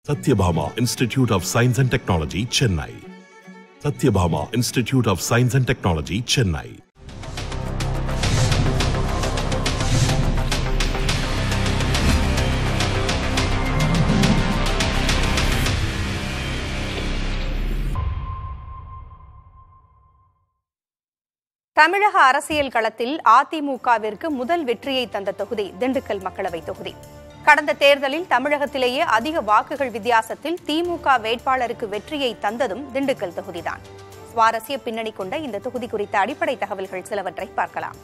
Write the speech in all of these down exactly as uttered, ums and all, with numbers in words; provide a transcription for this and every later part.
Satyabhama Institute of Science and Technology, Chennai. Satyabhama Institute of Science and Technology, Chennai. தமிழக அரசியல் களத்தில் அதிமுகவிற்கு முதல் வெற்றியை தந்த தொகுதி திண்டுக்கல் மக்களவை தொகுதி. கடந்த தேர்தலில் தமிழகத்திலேயே அதிக வாக்குகள் வித்தியாசத்தில் திமுக வேட்பாளருக்கு வெற்றியை தந்ததும் திண்டுக்கல் தொகுதிதான். சுவாரஸ்ய பின்னணி கொண்ட இந்த தொகுதி குறித்த அடிப்படை தகவல்கள் சிலவற்றை பார்க்கலாம்.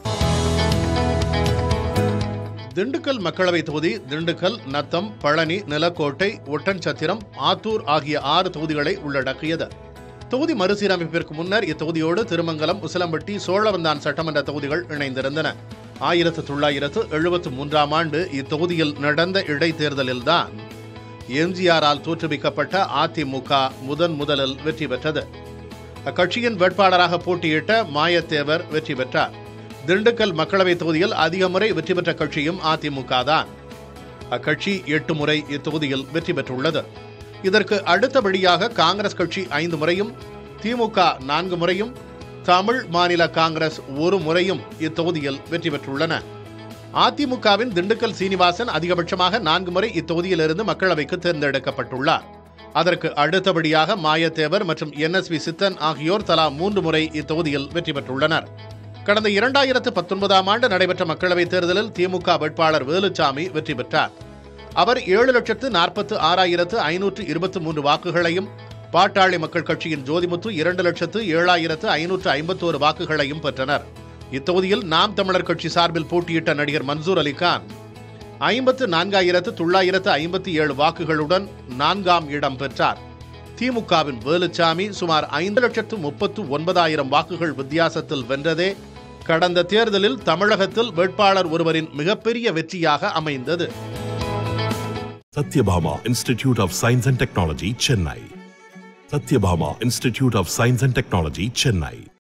திண்டுக்கல் மக்களவை தொகுதி திண்டுக்கல், நத்தம், பழனி, நிலக்கோட்டை, ஒட்டன்சத்திரம், ஆத்தூர் ஆகிய ஆறு தொகுதிகளை உள்ளடக்கியது. தொகுதி மறுசீரமைப்பிற்கு முன்னர் இத்தொகுதியோடு திருமங்கலம், உசிலம்பட்டி, சோழவந்தான் சட்டமன்ற தொகுதிகள் இணைந்திருந்தன. ஆயிரத்து தொள்ளாயிரத்து எழுபத்தி மூன்றாம் ஆண்டு இத்தொகுதியில் நடந்த இடைத்தேர்தலில்தான் எம்ஜிஆரால் தோற்றுவிக்கப்பட்ட அதிமுக முதன் முதலில் வெற்றி பெற்றது. அக்கட்சியின் வேட்பாளராக போட்டியிட்ட மாயத்தேவர் வெற்றி பெற்றார். திண்டுக்கல் மக்களவை தொகுதியில் அதிக முறை வெற்றி பெற்ற கட்சியும் அதிமுக தான். அக்கட்சி எட்டு முறை இத்தொகுதியில் வெற்றி பெற்றுள்ளது. இதற்கு அடுத்தபடியாக காங்கிரஸ் கட்சி ஐந்து முறையும், திமுக நான்கு முறையும், தமிழ் மாநில காங்கிரஸ் ஒரு முறையும் இத்தொகுதியில் வெற்றி பெற்றுள்ளன. அதிமுகவின் திண்டுக்கல் சீனிவாசன் அதிகபட்சமாக நான்கு முறை இத்தொகுதியிலிருந்து மக்களவைக்கு தேர்ந்தெடுக்கப்பட்டுள்ளார். அதற்கு அடுத்தபடியாக மாயத்தேவர் மற்றும் என் எஸ் வி சித்தன் ஆகியோர் தலா மூன்று முறை இத்தொகுதியில் வெற்றி பெற்றுள்ளனர். கடந்த இரண்டாயிரத்து பத்தொன்பதாம் ஆண்டு நடைபெற்ற மக்களவைத் தேர்தலில் திமுக வேட்பாளர் வேலுச்சாமி வெற்றி பெற்றார். அவர் ஏழு லட்சத்து நாற்பத்து ஆறாயிரத்து ஐநூற்று இருபத்தி மூன்று வாக்குகளையும், பாட்டாளி மக்கள் கட்சியின் ஜோதிமுத்து இரண்டு லட்சத்து ஏழாயிரத்து ஐநூற்று ஐம்பத்தோரு வாக்குகளையும் பெற்றனர். இத்தொகுதியில் நாம் தமிழர் கட்சி சார்பில் போட்டியிட்ட நடிகர் மன்சூர் அலிகான் ஐம்பத்து நான்காயிரத்து தொள்ளாயிரத்து ஐம்பத்தி ஏழு வாக்குகளுடன் நான்காம் இடம் பெற்றார். திமுகவின் வேலுச்சாமி சுமார் ஐந்து லட்சத்து முப்பத்து ஒன்பதாயிரம் வாக்குகள் வித்தியாசத்தில் வென்றதே கடந்த தேர்தலில் தமிழகத்தில் வேட்பாளர் ஒருவரின் மிகப்பெரிய வெற்றியாக அமைந்தது. Satyabhama Institute of Science and Technology, Chennai. Satyabhama Institute of Science and Technology, Chennai.